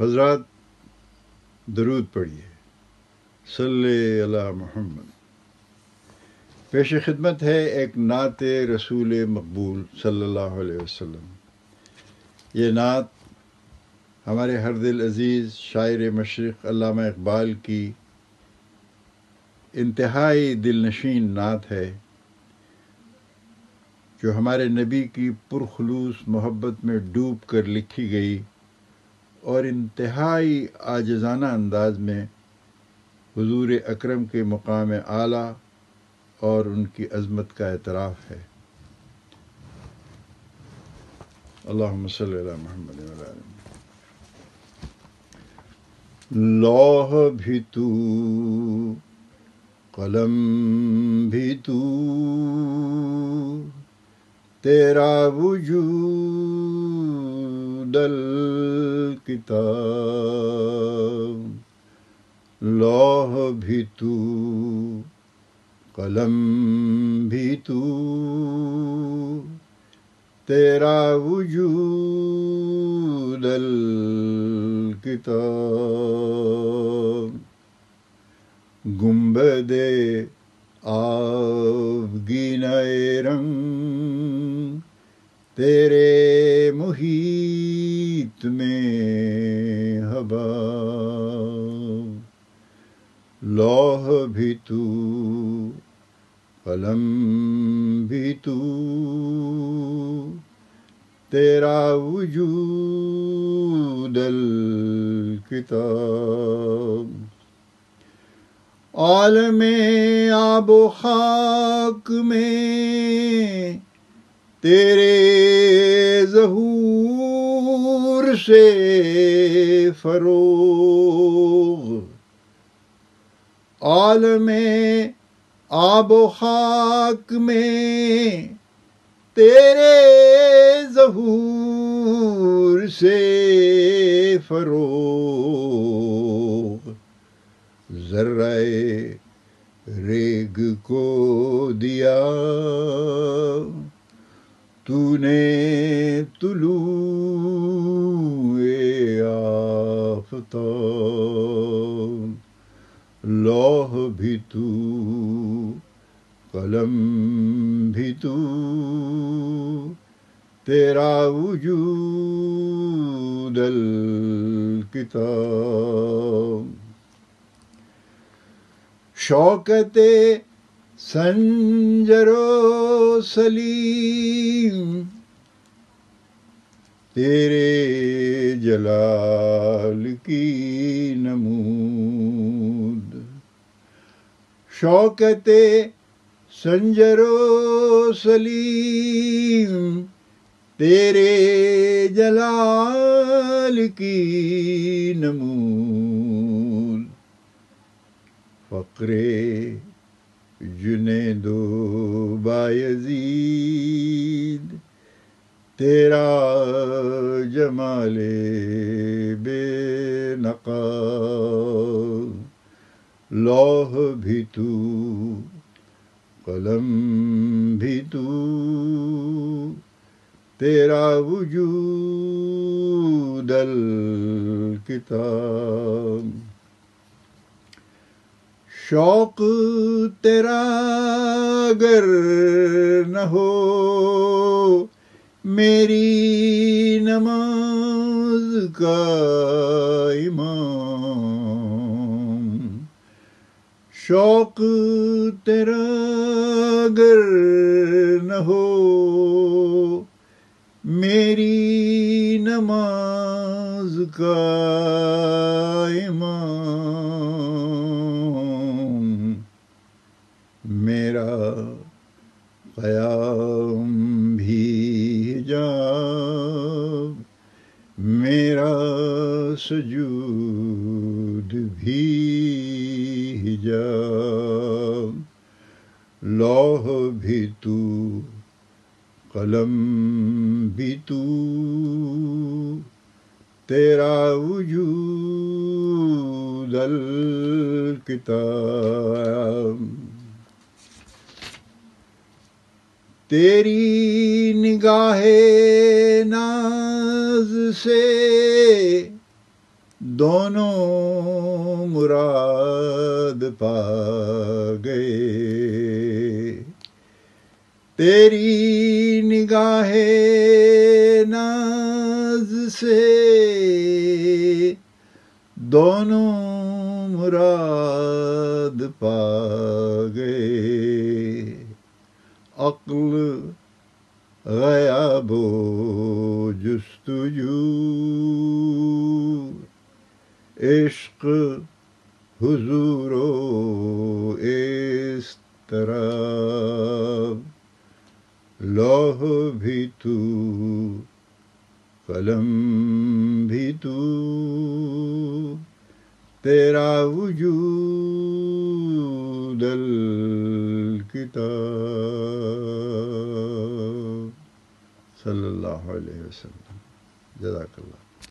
حضرات درود پڑھیے، صلی علی محمد۔ پیش خدمت ہے ایک نعت رسول مقبول صلی اللہ علیہ وسلم۔ یہ نعت ہمارے ہر دل عزیز شاعر مشرق علامہ اقبال کی انتہائی دل نشین نعت ہے، جو ہمارے نبی کی پرخلوص محبت میں ڈوب کر لکھی گئی اور انتہائی عاجزانہ انداز میں حضور اکرم کے مقام اعلیٰ اور ان کی عظمت کا اعتراف ہے۔ اللہم صلی علی محمد وعلی آلہ محمد۔ لوح بھی تو، قلم بھی تو، تیرا وجود الکتاب۔ لوح بھی تو، قلم بھی تو، تیرا وجود الکتاب۔ گنبد آبگینہ رنگ تیرے محیط میں حباب۔ لوح بھی تو، قلم بھی تو، تیرا وجود الکتاب۔ عالم آب و خاک میں تیرے ظہور سے فروغ۔ عالم آب و خاک میں تیرے ظہور سے فروغ۔ ذرہ ریگ کو دیا تو نے طلوع آفتاب۔ لوح بھی تو، قلم بھی تو، تیرا وجود الکتاب۔ شوکت سنجر و سلیم تیرے جلال کی نمود۔ شوکت سنجر و سلیم تیرے جلال کی نمود۔ فقر جنید و بایزید تیرا جمال بے نقاب۔ لوح بھی تو، قلم بھی تو، تیرا وجود الکتاب۔ شوق تیرا اگر نہ ہو میری نماز کا امام۔ شوق تیرا اگر نہ ہو میری نماز کا امام۔ میرا قیام بھی حجاب، میرا سجود بھی حجاب۔ لوح بھی تو، قلم بھی تو، تیرا وجود الکتاب۔ تیری نگاہ ناز سے دونوں مراد پا گئے، تیری نگاہ ناز سے دونوں مراد پا گئے، عقل غیاب و جستجو، عشق حضور و اضطراب، لوح بھی تو قلم بھی تو، تیرا وجود الکتاب۔ صلی اللہ علیہ وسلم۔ جزاک اللہ۔